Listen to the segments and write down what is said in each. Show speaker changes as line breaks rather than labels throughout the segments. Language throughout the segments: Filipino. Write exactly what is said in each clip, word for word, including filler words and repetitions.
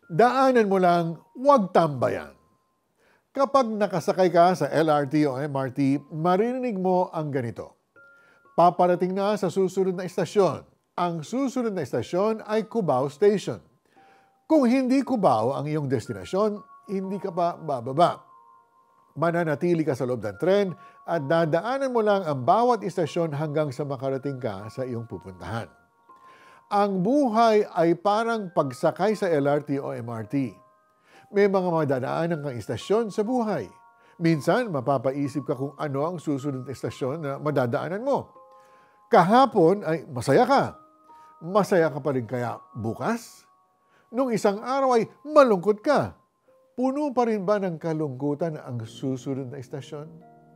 Daanan mo lang, huwag tambayan. Kapag nakasakay ka sa L R T o M R T, maririnig mo ang ganito. Paparating na sa susunod na istasyon. Ang susunod na istasyon ay Cubao Station. Kung hindi Cubao ang iyong destinasyon, hindi ka pa bababa. Mananatili ka sa loob ng tren at dadaanan mo lang ang bawat istasyon hanggang sa makarating ka sa iyong pupuntahan. Ang buhay ay parang pagsakay sa L R T o M R T. May mga madadaanan kang istasyon sa buhay. Minsan, mapapaisip ka kung ano ang susunod na istasyon na madadaanan mo. Kahapon ay masaya ka. Masaya ka pa rin kaya bukas? Nung isang araw ay malungkot ka. Puno pa rin ba ng kalungkutan ang susunod na istasyon?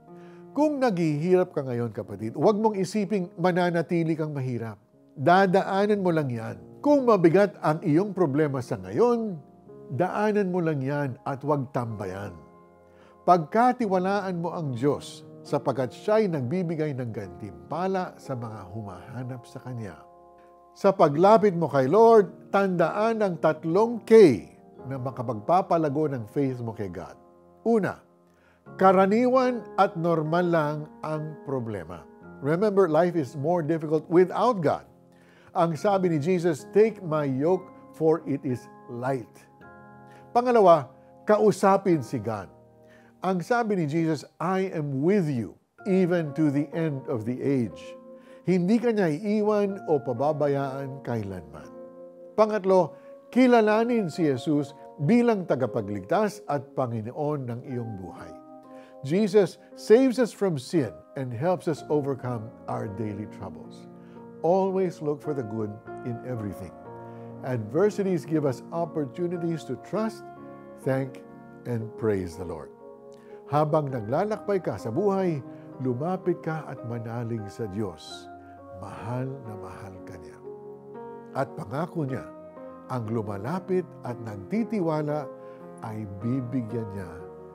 Kung naghihirap ka ngayon, kapatid, huwag mong isiping mananatili kang mahirap. Dadaanan mo lang yan. Kung mabigat ang iyong problema sa ngayon, daanan mo lang yan at huwag tambayan. Pagkatiwalaan mo ang Diyos sapagkat siya'y nagbibigay ng gantimpala sa mga humahanap sa Kanya. Sa paglapit mo kay Lord, tandaan ang tatlong K na makapagpapalago ng faith mo kay God. Una, karaniwan at normal lang ang problema. Remember, life is more difficult without God. Ang sabi ni Jesus, take my yoke for it is light. Pangalawa, kausapin si God. Ang sabi ni Jesus, I am with you even to the end of the age. Hindi ka niya iiwan o pababayaan kailanman. Pangatlo, kilalanin si Jesus bilang tagapagligtas at Panginoon ng iyong buhay. Jesus saves us from sin and helps us overcome our daily troubles. Always look for the good in everything. Adversities give us opportunities to trust, thank, and praise the Lord. Habang naglalakbay ka sa buhay, lumapit ka at manalig sa Diyos. Mahal na mahal ka niya. At pangako niya, ang lumalapit at nagtitiwala ay bibigyan niya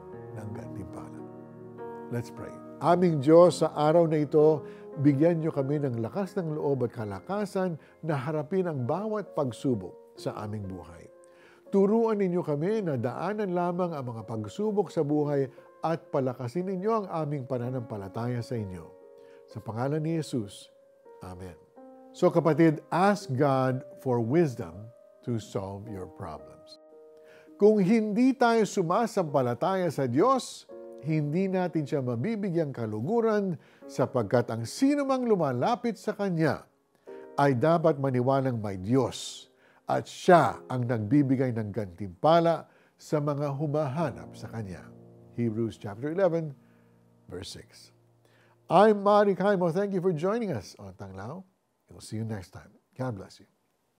ng gantimpala. Let's pray. Aming Diyos, sa araw na ito, bigyan niyo kami ng lakas ng loob at kalakasan na harapin ang bawat pagsubok sa aming buhay. Turuan ninyo kami na daanan lamang ang mga pagsubok sa buhay at palakasin ninyo ang aming pananampalataya sa inyo. Sa pangalan ni Jesus, Amen. So kapatid, ask God for wisdom to solve your problems. Kung hindi tayo sumasampalataya sa Diyos, hindi natin siya mabibigyang kaluguran sapagkat ang sino mang lumalapit sa Kanya ay dapat maniwalang may Diyos at siya ang nagbibigay ng gantimpala sa mga humahanap sa Kanya. Hebrews chapter eleven, verse six. I'm Mari Kaimo. Thank you for joining us on Tanglao. We'll see you next time. God bless you.